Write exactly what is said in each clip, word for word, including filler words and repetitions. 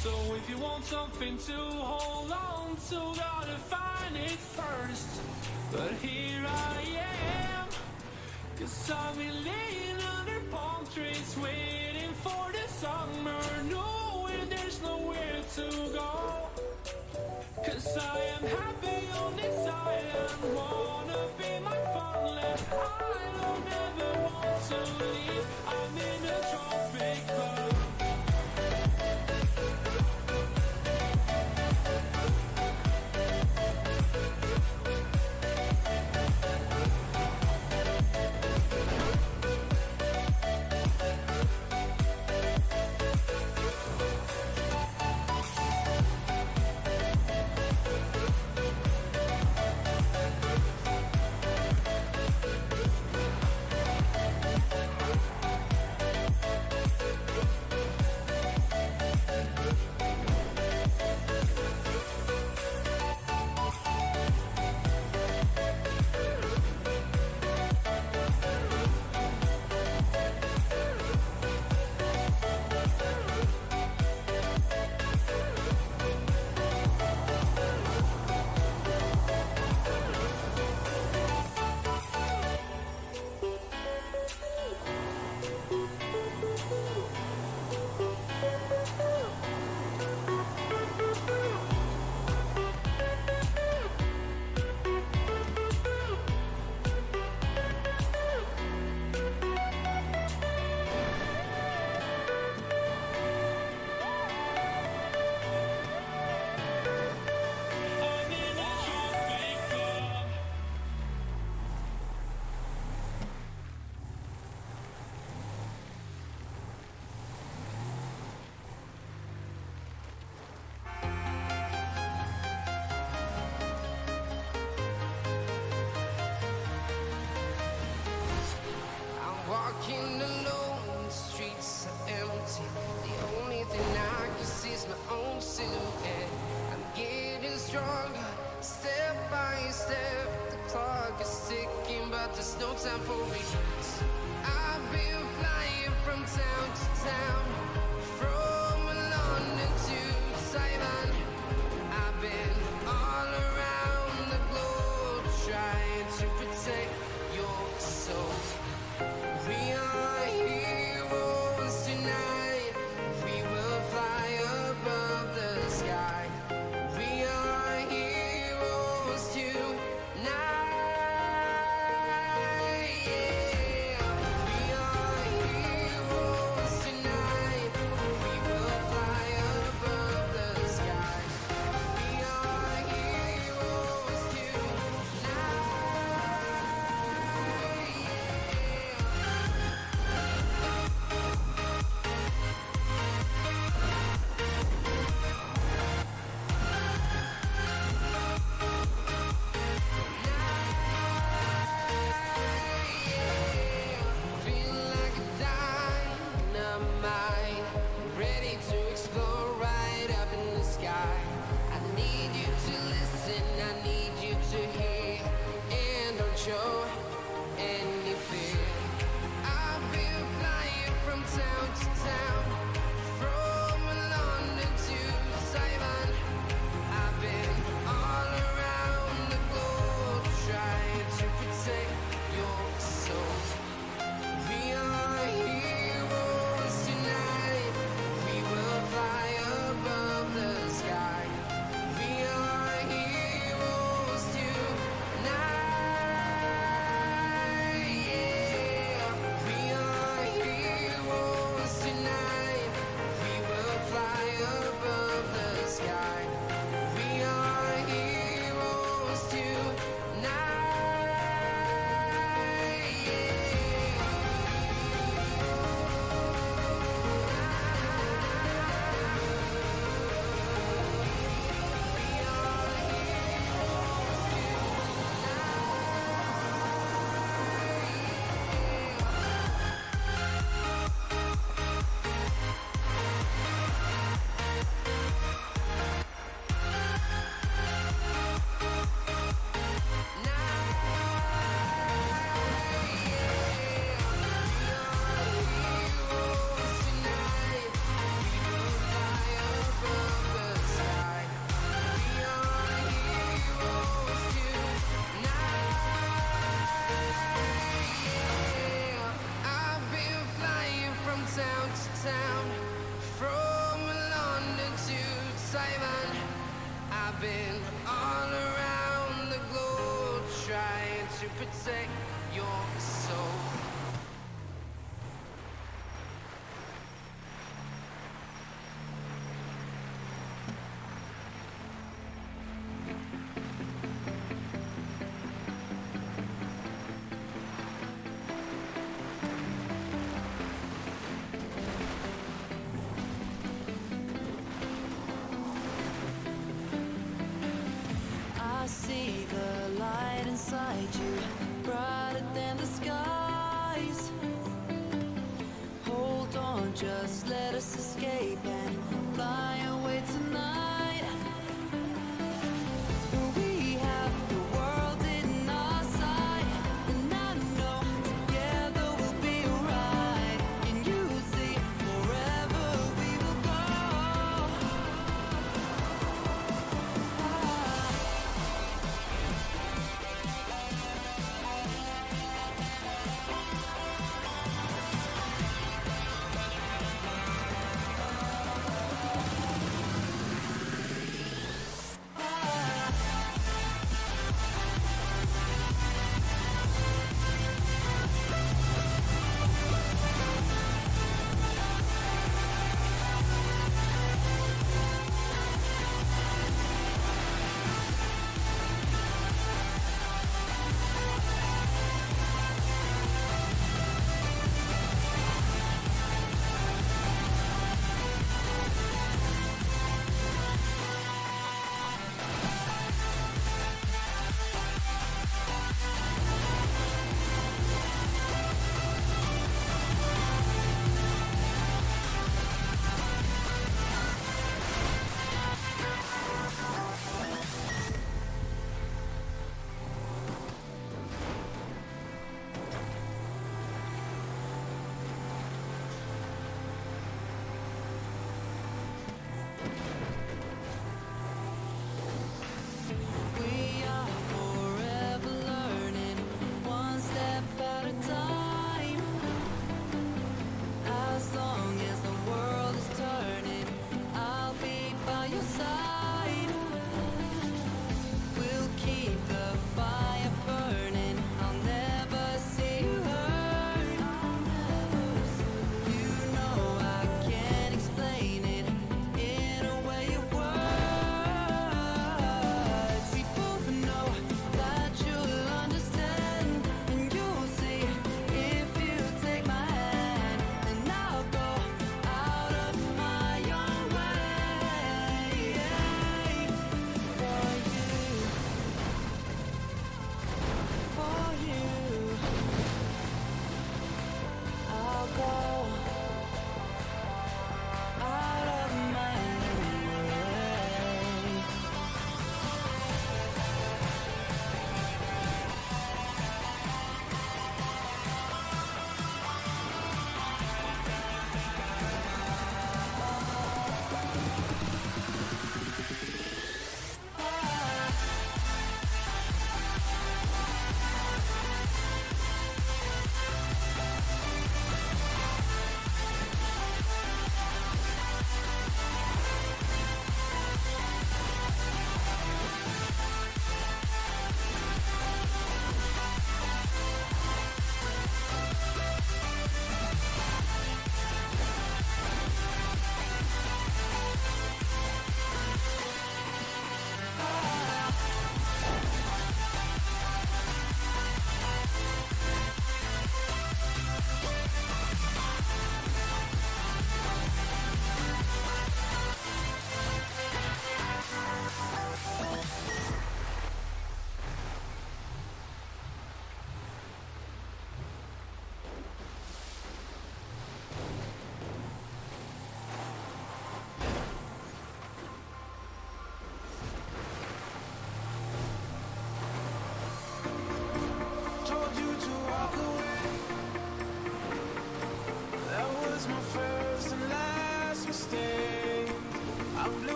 So if you want something to hold on to, gotta find it first. But here I am, 'cause I've been laying under palm trees, waiting for the summer, knowing there's nowhere to go. 'Cause I am happy on this island, wanna be my funland. I don't ever want to leave, I'm in a tropic club. Walking alone, the streets are empty. The only thing I can see is my own silhouette. I'm getting stronger, step by step. The clock is ticking, but there's no time for regrets. I've been flying from town to town, from London to Taiwan. I've been all around the globe, trying to protect your soul. We are heroes tonight. We will fly above the sky. We are heroes tonight. Yeah. protect your soul. I see the light inside you, brighter than the skies. Hold on, just let us escape and fly away tonight. We have the world in our sight, and I know together we'll be alright. Can you see forever we will go?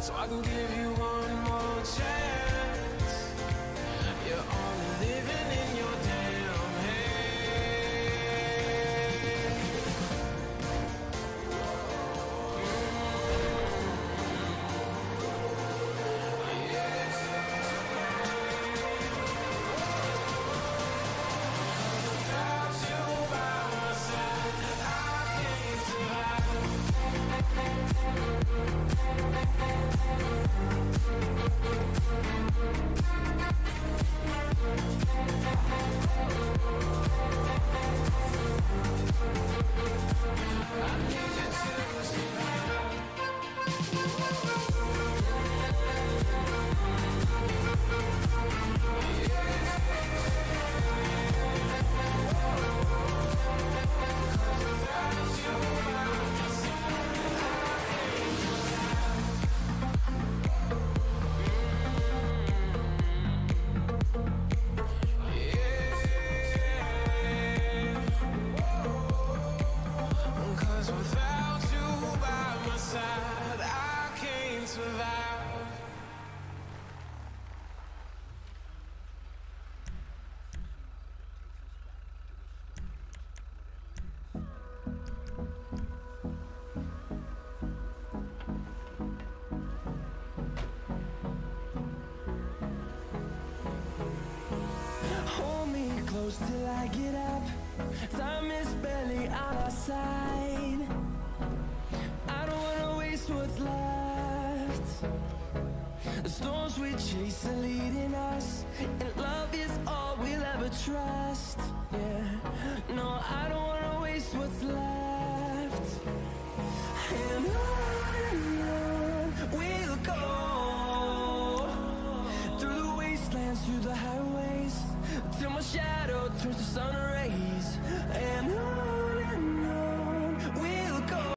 so I can give you one more chance. You're only living in your damn head. Without you by my side, I can't survive. Cause without you by my side, I can't survive. Hold me close till I get up. Time is barely on our side. I don't wanna waste what's left. The storms we chase are leading us, and love is all we'll ever trust. Yeah, no, I don't wanna waste what's left. And on and on we'll go, through the wastelands, through the highways, till my shadow turns to sun rays.